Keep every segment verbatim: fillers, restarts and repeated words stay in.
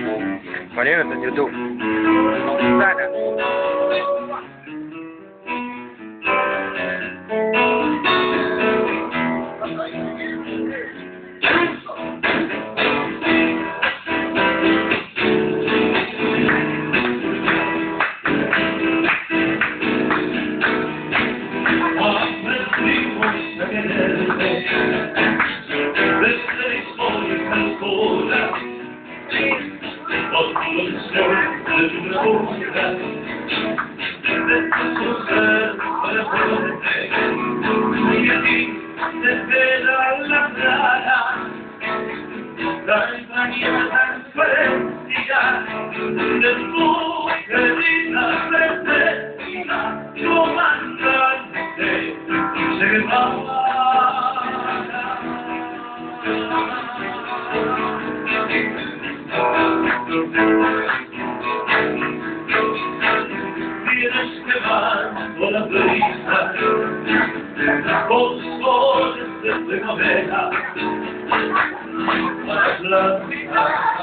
Poniéndote en YouTube. Sana. La extrañeza transparencia de tu querida presencia, comandante, se va. Tienes que van con la brisa, con soles de primavera, para platicar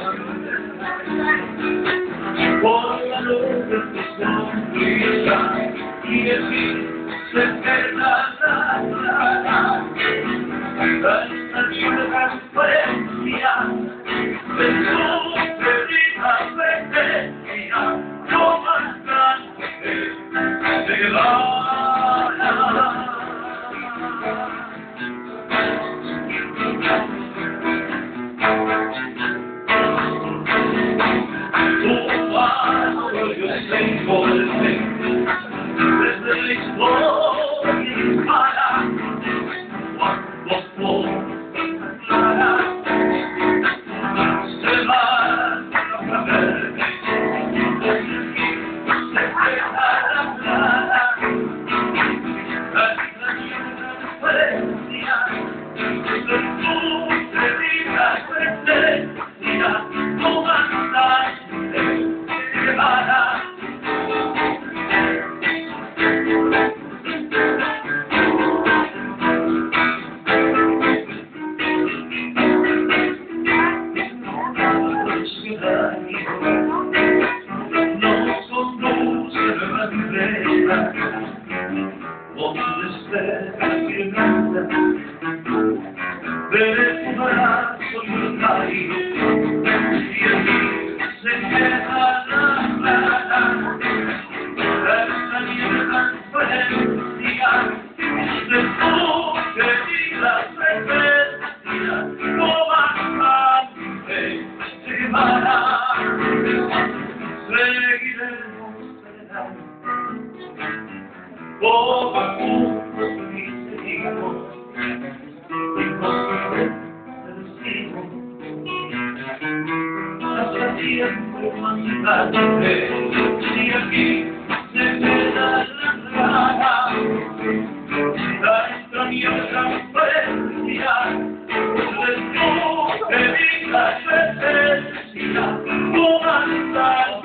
con la luz de tu sonrisa, y en mí se queda la clara, la estación transparencia de tu querida presencia, comandante, se va. Desde la historia hispana, cuando clara se va la verde, se queda la clara, la diferencia de tu querida presencia, comandante, se va. No son luces de la vidriera, donde esté la mirada de tu brazo y el caído, y aquí se queda la clara, la extrañeza transparencia de tu querida presencia, comandante, se va. Seguiremos poco a poco y seguimos imposible decimos hasta siempre más tarde, y aquí se queda la clara, la extraña transparencia de tu querida presencia, comandante.